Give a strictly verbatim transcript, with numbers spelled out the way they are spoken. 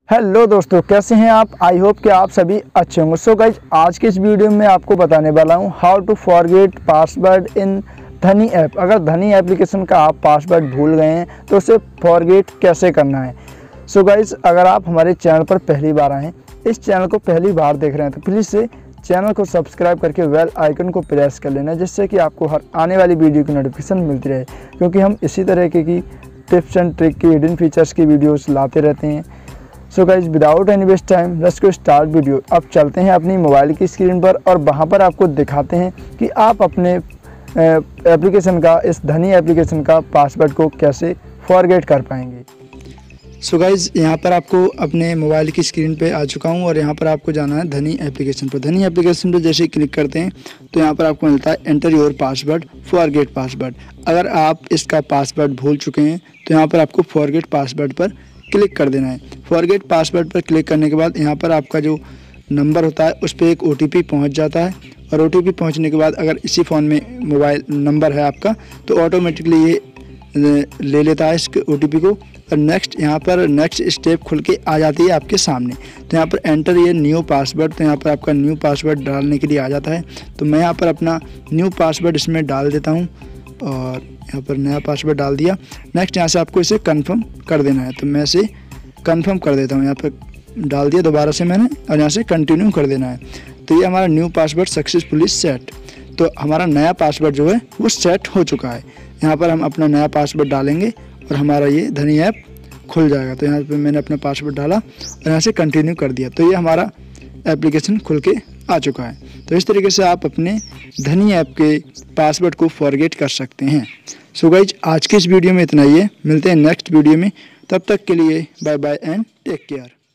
Hello दोस्तों, कैसे हैं आप। आई होप कि आप सभी अच्छे होंगे। सो गाइज, आज के इस वीडियो में आपको बताने वाला हूं how to forget password in Dhani app. अगर धनी एप्लीकेशन का आप पासवर्ड भूल गए हैं तो उसे फॉरगेट कैसे करना है। सो गाइज, अगर आप हमारे चैनल पर पहली बार आए, इस चैनल को पहली बार देख रहे हैं तो प्लीज़ से चैनल को सब्सक्राइब करके बेल आइकन को प्रेस कर लेना, जिससे कि आपको हर आने वाली वीडियो की नोटिफिकेशन मिलती रहे, क्योंकि हम इसी तरह की टिप्स एंड ट्रिक की हिडन फीचर्स की वीडियोस लाते रहते हैं। So guys, without any waste time let's go start video. अब चलते हैं अपनी मोबाइल की स्क्रीन पर और वहाँ पर आपको दिखाते हैं कि आप अपने एप्लीकेशन का, इस धनी एप्लीकेशन का पासवर्ड को कैसे फॉरगेट कर पाएंगे। सो गाइज, यहाँ पर आपको अपने मोबाइल की स्क्रीन पे आ चुका हूँ और यहाँ पर आपको जाना है धनी एप्लीकेशन पर। धनी एप्लीकेशन पर जैसे ही क्लिक करते हैं तो यहाँ पर आपको मिलता है enter your password forget password. अगर आप इसका पासवर्ड भूल चुके हैं तो यहाँ पर आपको फॉरगेट पासवर्ड पर क्लिक कर देना है। फॉरगेट पासवर्ड पर क्लिक करने के बाद यहाँ पर आपका जो नंबर होता है उस पर एक ओ टी पी पहुँच जाता है, और ओ टी पी पहुँचने के बाद अगर इसी फ़ोन में मोबाइल नंबर है आपका तो ऑटोमेटिकली ये ले लेता है इस ओ टी पी को, और नेक्स्ट यहाँ पर नेक्स्ट स्टेप खुल के आ जाती है आपके सामने। तो यहाँ पर एंटर ये न्यू पासवर्ड, तो यहाँ पर आपका न्यू पासवर्ड डालने के लिए आ जाता है। तो मैं यहाँ पर अपना न्यू पासवर्ड इसमें डाल देता हूँ और यहाँ पर नया पासवर्ड डाल दिया। नेक्स्ट यहाँ से आपको इसे कंफर्म कर देना है, तो मैं इसे कंफर्म कर देता हूँ। यहाँ पर डाल दिया दोबारा से मैंने, और यहाँ से कंटिन्यू कर देना है। तो ये हमारा न्यू पासवर्ड सक्सेसफुली सेट। तो हमारा नया पासवर्ड जो है वो सेट हो चुका है। यहाँ पर हम अपना नया पासवर्ड डालेंगे और हमारा ये धनी ऐप खुल जाएगा। तो यहाँ पर मैंने अपना पासवर्ड डाला और यहाँ से कंटिन्यू कर दिया, तो ये हमारा एप्लीकेशन खुल के आ चुका है। तो इस तरीके से आप अपने धनी ऐप के पासवर्ड को फॉरगेट कर सकते हैं। सो गाइज, आज के इस वीडियो में इतना ही है। मिलते हैं नेक्स्ट वीडियो में, तब तक के लिए bye bye and take care.